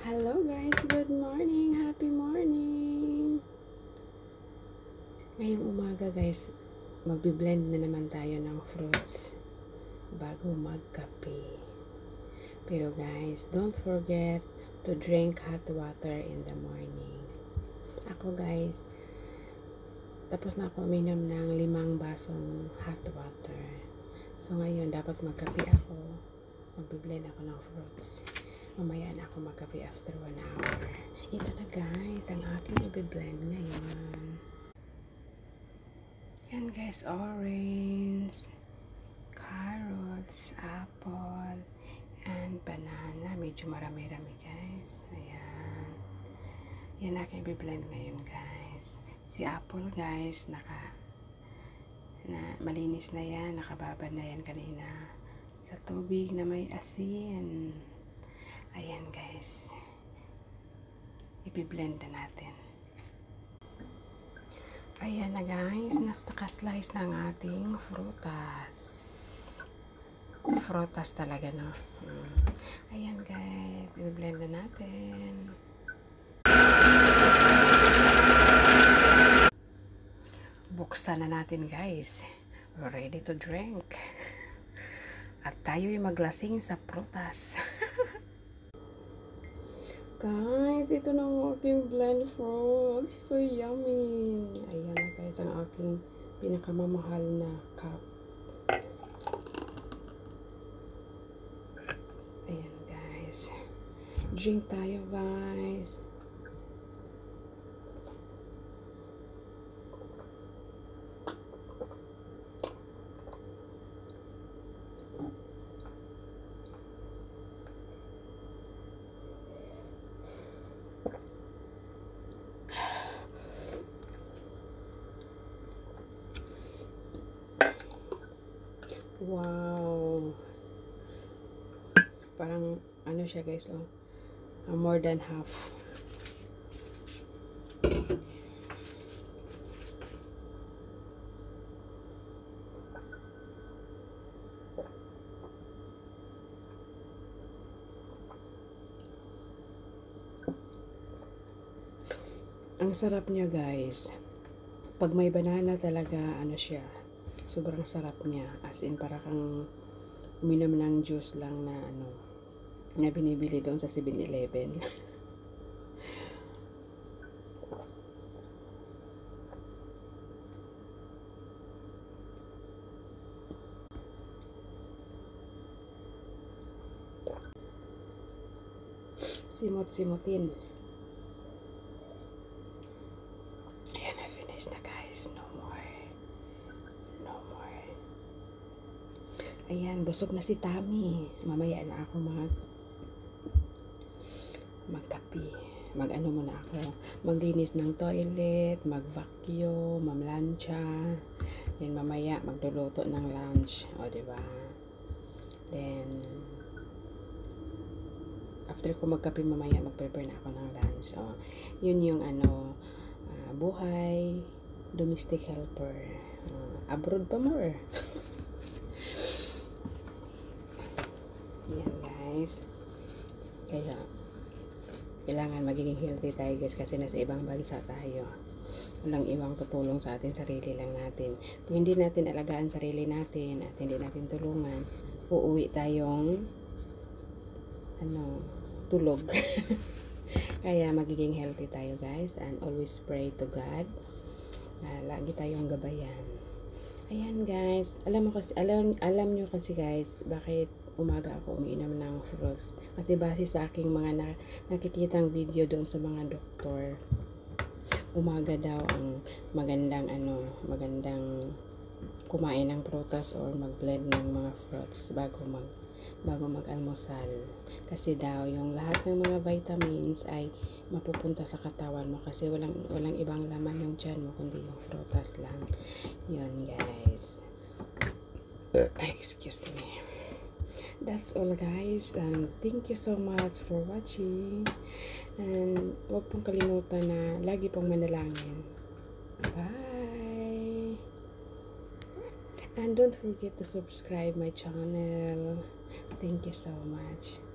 Hello guys, good morning, happy morning. Ngayong umaga guys, magbi-blend na naman tayo ng fruits bago magkape. Pero guys, don't forget to drink hot water in the morning. Ako guys, tapos na ako uminom ng 5 basong hot water. So ngayon, dapat magkape ako. Magbi-blend ako ng fruits. Mamaya na ako magkape after 1 hour. Ito na guys, ang aking i-blend ngayon. Yan guys, orange, carrots, apple, and banana. Medyo marami-rami guys. Ayan. Yan aking i-blend ngayon guys. Si apple guys, malinis na yan. Nakababad na yan kanina sa tubig na may asin. Ayan guys, i-blend na natin. Ayan na guys, naka-slice ng ating frutas. Frutas talaga, no? Ayan guys, i-blend na natin. Buksan na natin guys. Ready to drink. At tayo'y maglasing sa prutas. Guys, ito na ang aking blend fruits. So yummy. Ayan na guys, ang aking pinakamamahal na cup. Ayan guys. Drink tayo guys. Wow. Parang ano siya guys, oh. More than half. Ang sarap niya guys. Pag may banana talaga, ano siya, sobrang sarap niya. As in, para kang uminom ng juice lang na ano, na binibili doon sa 7-Eleven. Simot-simotin. Ayan, na finish na guys. No more. No more. Ayan, busog na si Tami. Mamaya na ako magkape. Mag-ano muna ako. Maglinis ng toilet, mag-vacuum, mamlansya. Then mamaya magluluto ng lunch. O, diba? Then after ko magkape mamaya, mag-prepare na ako ng lunch. O, yun yung ano, buhay, domestic helper. Abroad pa more. Yan guys. Kaya kailangan magiging healthy tayo guys kasi nasa ibang bansa tayo. Walang ibang tutulong sa atin, sarili lang natin. Kung hindi natin alagaan sarili natin at hindi natin tulungan, uuwi tayong tulog. Kaya magiging healthy tayo guys, and always pray to God. Lagi tayong gabayan. Ayan guys, alam nyo kasi guys, bakit umaga ako umiinom ng fruits? Kasi base sa aking mga nakikitang video doon sa mga doktor, umaga daw ang magandang kumain ng prutas or mag-blend ng mga fruits bago mag-almusal. Kasi daw yung lahat ng mga vitamins ay mapupunta sa katawan mo kasi walang ibang laman yung tiyan mo kundi yung prutas lang. Yun guys. Excuse me. That's all guys, and thank you so much for watching, and huwag pong kalimutan na lagi pong manalangin. Bye! And don't forget to subscribe my channel. Thank you so much.